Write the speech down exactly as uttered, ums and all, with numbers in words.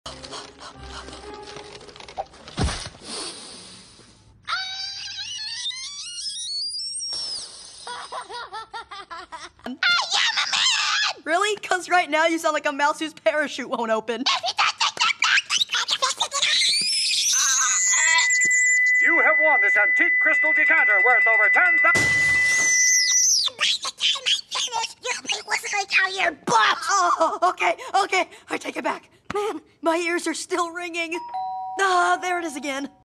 Really? Because right now you sound like a mouse whose parachute won't open. You have won this antique crystal decanter worth over ten thousand. Oh, okay, okay. I take it back. Man, my ears are still ringing. Ah, there it is again.